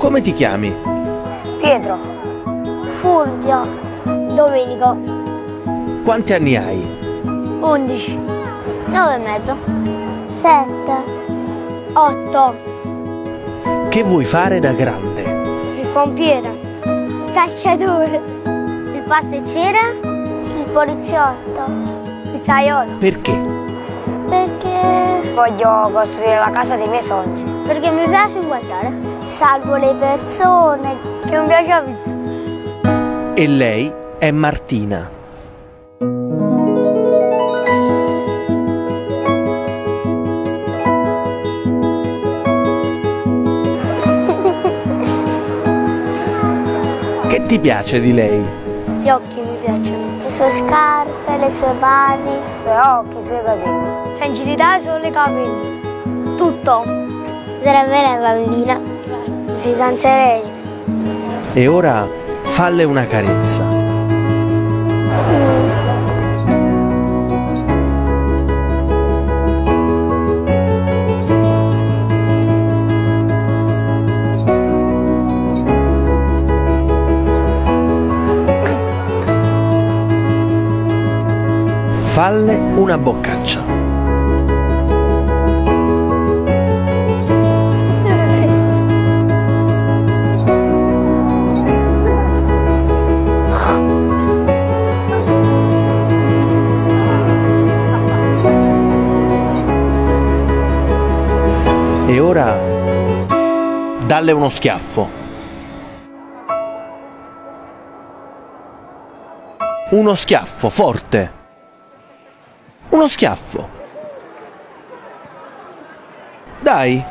Come ti chiami? Pietro. Fulvio. Domenico. Quanti anni hai? 11. 9 e mezzo. 7. 8. Che vuoi fare da grande? Il pompiere. Calciatore. Il pasticcere. Il poliziotto. Il pizzaiolo. Perché? Perché voglio costruire la casa dei miei sogni. Perché mi piace inguagliare. Salvo le persone. Che non piace la pizza. E lei è Martina. Che ti piace di lei? Gli occhi mi piacciono. Le sue scarpe, le sue mani. I suoi occhi, i suoi capelli. Sensibilità solo i capelli. Tutto. Sarebbe lei bambina. Mi fidanzerei. E ora falle una carezza. Falle una boccaccia. E ora dalle uno schiaffo. Uno schiaffo forte. Uno schiaffo. Dai.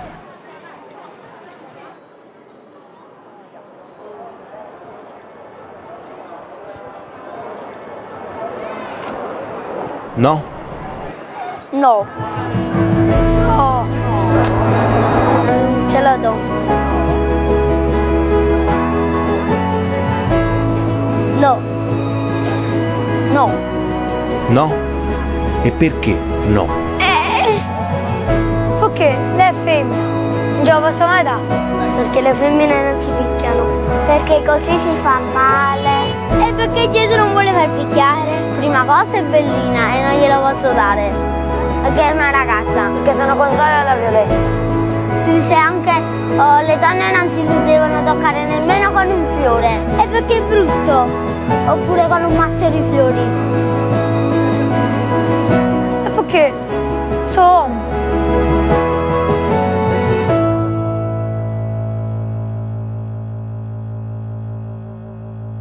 No? No. No. Ce la do. No. No. No? E perché no? Perché lei è femmina. Non ce la posso mai dare. Perché le femmine non si picchiano. Perché così si fa male. E perché Gesù non vuole far picchiare. Prima cosa è bellina e non glielo posso dare. Perché è una ragazza. Perché sono contraria alla violenza. Si dice anche le donne non si devono toccare nemmeno con un fiore. E perché è brutto. Oppure con un mazzo di fiori. Perché sono uomo.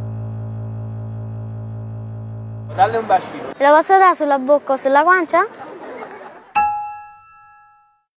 Dalle un bacino. La posso dare sulla bocca o sulla guancia?